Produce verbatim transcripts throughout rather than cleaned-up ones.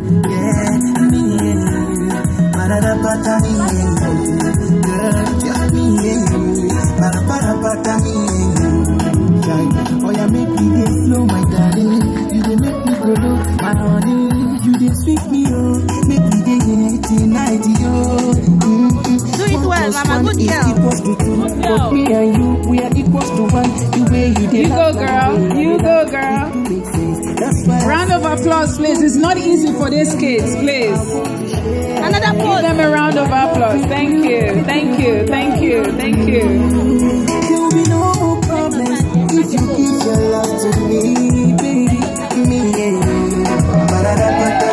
Yeah, me and you. Ba-da-da-ba-da, me and you. Girl, just me and you. Ba-da-ba-da-ba-da, me and you. Oh, yeah, make me get slow, my darling. You dey make me go low, my honey. You dey sweet me, oh. Make me get eighty, ninety, oh. Do it well, Mama. Good girl. But me and you, we are equals to one. The way you did. You go, girl. You go, girl. Round of applause, please. It's not easy for these kids, please. Another pose. Give them a round of applause. Thank you. Thank you. Thank you. Thank you. There will be no problems if you give your love to me, baby. Me and you. Ba-da-da-ba-da.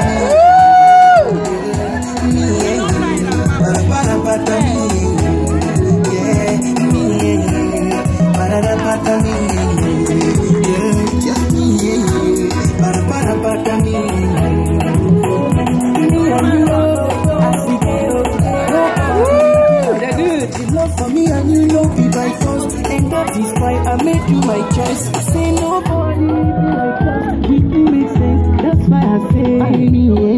Me and you. Ba-da-ba-da-ba-da. Yeah, me and you. Ba-da-da-ba-da. Me and you. Yeah, just me and you. Ba-da-ba-da-ba-da. Me and you. Me and you. As we go. They're good. The love for me and you know be by force, and that is why I make you my choice. Say nobody be like us. We do make sense. That's why I say I knew.